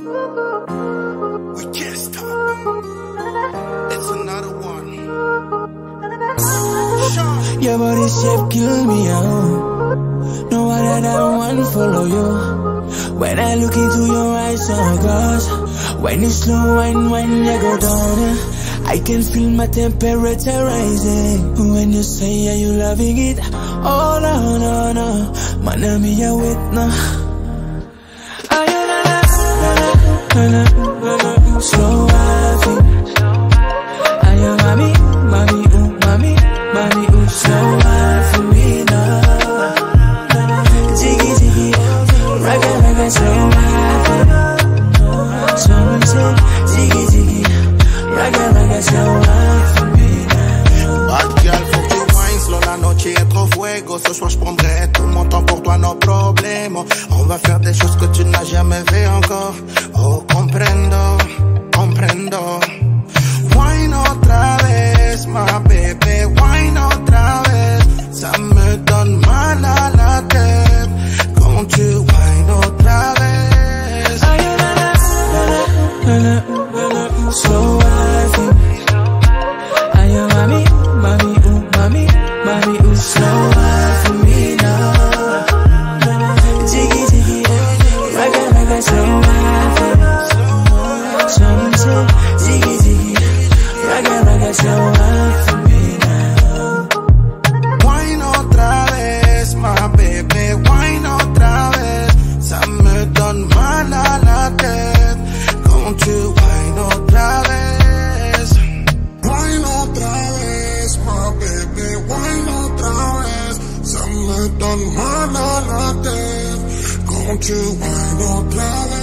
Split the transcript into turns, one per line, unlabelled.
We can't stop. It's another one.
Your body shape kill me out. No other one follow you. When I look into your eyes, oh gosh. When you slow and when you go down, I can feel my temperature rising. When you say are you loving it? Oh no, no, no. Man, me a wait now. Are you na slow wifey? Are you mommy, mommy, ooh, mommy, mommy, ooh, slow wifey me now. Jiggy, jiggy, ragga, ragga, slow wifey. So we say, jiggy, jiggy, ragga, ragga, slow wifey me now.
Bad girl, faut que tu whines, slow, la noche est trop fuego. Ce soir j'prendrai tout mon temps pour toi, no problème. On va faire des choses que tu n'as jamais fait encore. Oh, comprendo, comprendo. Wine otra vez, ma bébé, wine otra vez. Ça me donne mal à la tête quand tu wine otra vez.
Slow wifey. Are you mommy, mommy, ooh, mommy, mommy, ooh, slow wifey me now. Jiggy, jiggy, ragga, ragga, slow wifey. So we say, jiggy, jiggy, ragga, ragga, slow wifey me now.
Wine otra vez, ma bébé, wine otra vez. Ça me donne mal à la tête quand tu wine otra vez. Wine otra vez, ma bébé, wine otra vez. Ça me donne mal à la tête quand tu wine otra vez.